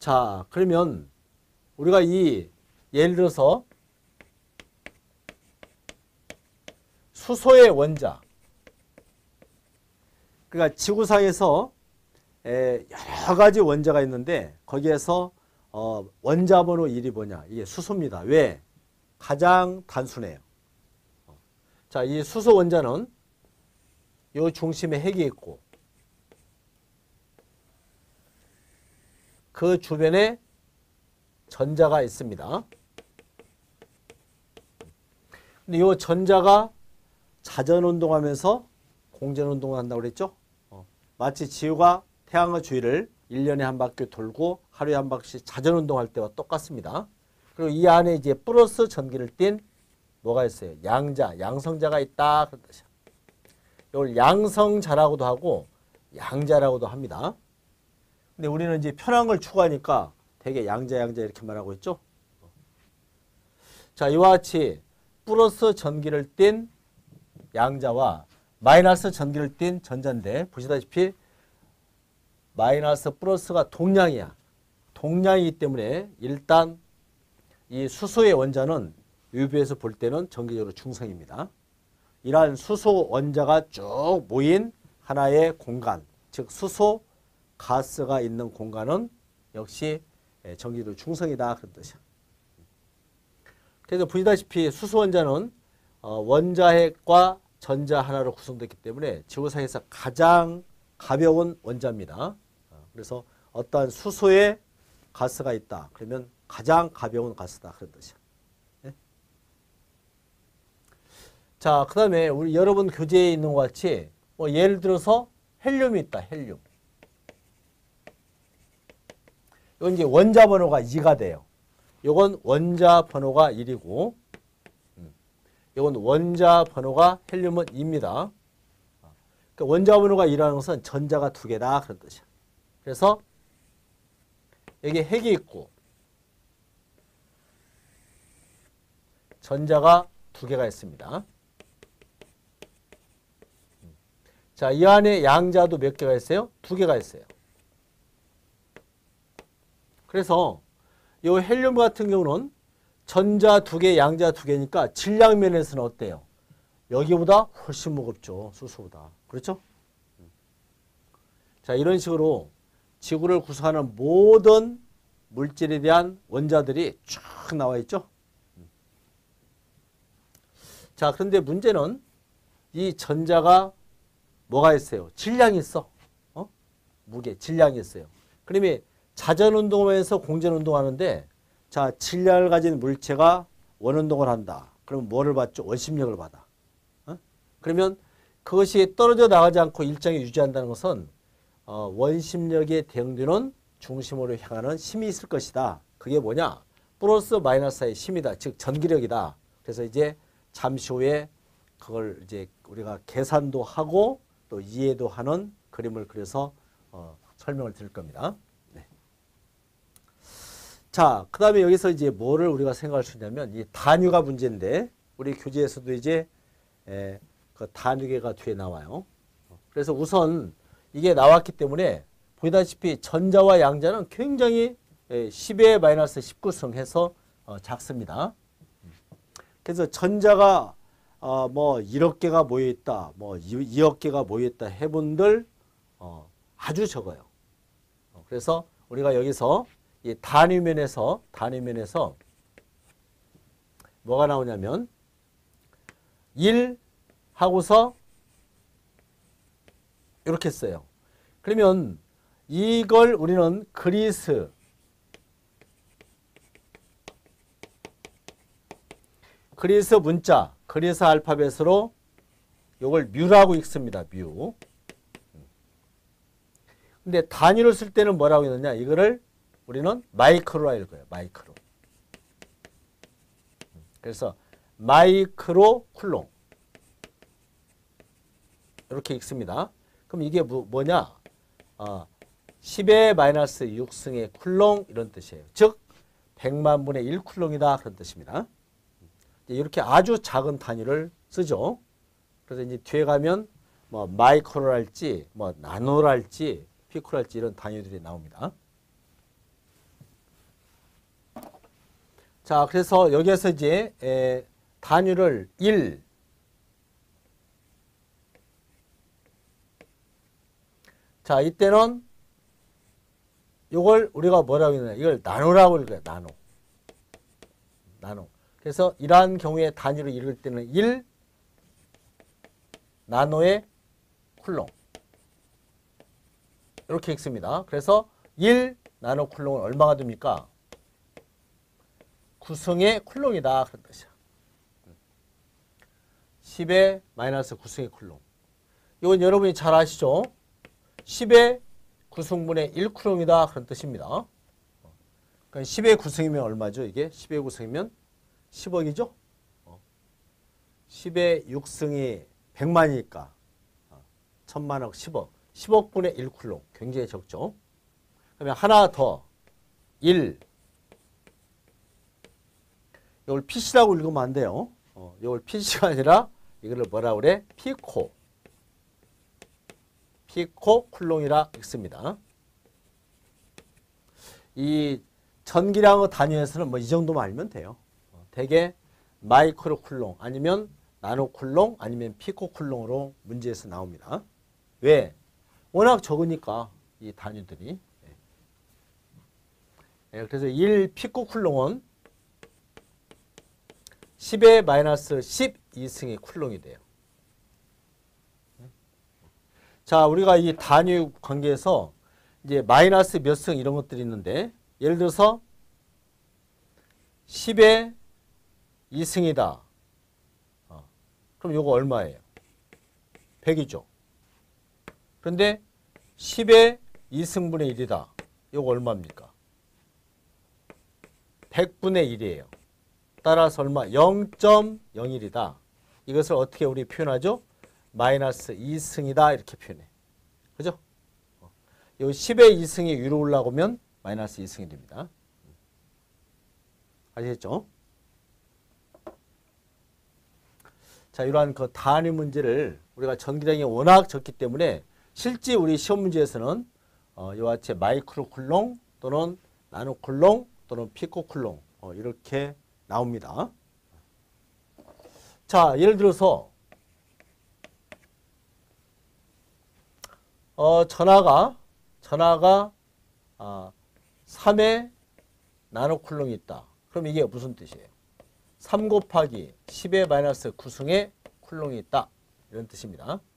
자, 그러면 우리가 예를 들어서 수소의 원자, 그러니까 지구상에서 여러 가지 원자가 있는데 거기에서 원자 번호 1이 뭐냐? 이게 수소입니다. 왜? 가장 단순해요. 자, 이 수소 원자는 요 중심에 핵이 있고 그 주변에 전자가 있습니다. 근데 이 전자가 자전운동하면서 공전운동을 한다고 그랬죠? 마치 지구가 태양의 주위를 1년에 한 바퀴 돌고 하루에 한 바퀴씩 자전운동할 때와 똑같습니다. 그리고 이 안에 이제 플러스 전기를 띤 뭐가 있어요? 양자, 양성자가 있다. 그런 뜻이야. 이걸 양성자라고도 하고 양자라고도 합니다. 근데 우리는 이제 편한 걸 추구하니까 되게 양자 이렇게 말하고 있죠. 자, 이와 같이 플러스 전기를 띤 양자와 마이너스 전기를 띤 전자인데 보시다시피 마이너스 플러스가 동량이야. 동량이기 때문에 일단 이 수소의 원자는 외부에서 볼 때는 전기적으로 중성입니다. 이러한 수소 원자가 쭉 모인 하나의 공간, 즉 수소 가스가 있는 공간은 역시 전기적으로 중성이다 그런 뜻이야. 그래서 보시다시피 수소 원자는 원자핵과 전자 하나로 구성되기 때문에 지구상에서 가장 가벼운 원자입니다. 그래서 어떠한 수소에 가스가 있다. 그러면 가장 가벼운 가스다. 그런 뜻이야. 네? 자, 그 다음에 우리 여러분 교재에 있는 것 같이 예를 들어서 헬륨이 있다. 헬륨. 이건 이제 원자 번호가 2가 돼요. 이건 원자 번호가 1이고 이건 원자 번호가 헬륨은 2입니다. 그러니까 원자 번호가 2라는 것은 전자가 2개다 그런 뜻이야. 그래서 여기 핵이 있고 전자가 2개가 있습니다. 자, 이 안에 양자도 몇 개가 있어요? 2개가 있어요. 그래서 이 헬륨 같은 경우는 전자 2개, 양자 2개니까 질량 면에서는 어때요? 여기보다 훨씬 무겁죠. 수소보다. 그렇죠? 자, 이런 식으로 지구를 구성하는 모든 물질에 대한 원자들이 쭉 나와 있죠. 자, 그런데 문제는 이 전자가 뭐가 있어요? 질량이 있어. 무게, 질량이 있어요. 그러면 자전운동하면서 공전운동하는데 자, 질량을 가진 물체가 원운동을 한다. 그럼 뭐를 받죠? 원심력을 받아. 그러면 그것이 떨어져 나가지 않고 일정에 유지한다는 것은 원심력에 대응되는 중심으로 향하는 힘이 있을 것이다. 그게 뭐냐? 플러스 마이너스의 힘이다. 즉 전기력이다. 그래서 이제 잠시 후에 그걸 이제 우리가 계산도 하고 또 이해도 하는 그림을 그려서 설명을 드릴 겁니다. 네. 자, 그 다음에 여기서 이제 뭐를 우리가 생각할 수 있냐면 이 단위가 문제인데 우리 교재에서도 이제 그 단위계가 뒤에 나와요. 그래서 우선 이게 나왔기 때문에 보다시피 전자와 양자는 굉장히 10의 마이너스 19승 해서 작습니다. 그래서 전자가 뭐 1억 개가 모여 있다, 뭐 2억 개가 모여 있다 해본들 아주 적어요. 그래서 우리가 여기서 이 단위면에서 뭐가 나오냐면 1 하고서 이렇게 써요. 그러면 이걸 우리는 그리스 문자, 그리스 알파벳으로 이걸 뮤라고 읽습니다. 뮤. 근데 단위로 쓸 때는 뭐라고 읽느냐? 이거를 우리는 마이크로라 읽어요. 마이크로. 그래서 마이크로 쿨롱. 이렇게 읽습니다. 그럼 이게 뭐냐? 10의 마이너스 6승의 쿨롱 이런 뜻이에요. 즉 100만 분의 1 쿨롱이다 그런 뜻입니다. 이렇게 아주 작은 단위를 쓰죠. 그래서 이제 뒤에 가면 뭐 마이크로랄지 뭐 나노랄지 피코랄지 이런 단위들이 나옵니다. 자, 그래서 여기에서 이제 단위를 1, 자, 이때는 이걸 우리가 뭐라고 했냐, 이걸 나노라고 읽어요. 나노. 그래서 이러한 경우에 단위로 읽을 때는 1 나노의 쿨롱 이렇게 읽습니다. 그래서 1 나노 쿨롱은 얼마가 됩니까? 9승의 쿨롱이다 그런 뜻이야. 10의 마이너스 9승의 쿨롱. 이건 여러분이 잘 아시죠? 10의 9승분의 1쿨롱이다 그런 뜻입니다. 그러니까 10의 9승이면 얼마죠? 이게 10의 9승이면 10억이죠? 10의 6승이 100만이니까 1000만억 10억. 10억분의 1쿨롱. 굉장히 적죠? 그러면 하나 더 1. 이걸 PC라고 읽으면 안 돼요. 이걸 PC가 아니라 이거를 뭐라 그래? 피코 쿨롱이라 읽습니다. 이 전기량의 단위에서는 뭐 이 정도만 알면 돼요. 대개 마이크로 쿨롱 아니면 나노 쿨롱 아니면 피코 쿨롱으로 문제에서 나옵니다. 왜? 워낙 적으니까 이 단위들이. 그래서 1 피코 쿨롱은 10의 마이너스 12승의 쿨롱이 돼요. 자, 우리가 이 단위 관계에서 이제 마이너스 몇 승 이런 것들이 있는데, 예를 들어서 10의 2승이다. 그럼 요거 얼마예요? 100이죠. 그런데 10의 2승분의 1이다. 요거 얼마입니까? 100분의 1이에요. 따라서 얼마? 0.01이다. 이것을 어떻게 우리 표현하죠? 마이너스 2승이다 이렇게 표현해. 그죠? 요 10의 2승이 위로 올라오면 마이너스 2승이 됩니다. 아시겠죠? 자, 이러한 그 단위 문제를 우리가 전기량이 워낙 적기 때문에 실제 우리 시험 문제에서는 이와 같이 마이크로 쿨롱 또는 나노 쿨롱 또는 피코 쿨롱 이렇게 나옵니다. 자, 예를 들어서 전하가 3의 나노 쿨롱이 있다. 그럼 이게 무슨 뜻이에요? 3 곱하기 10의 마이너스 9승의 쿨롱이 있다. 이런 뜻입니다.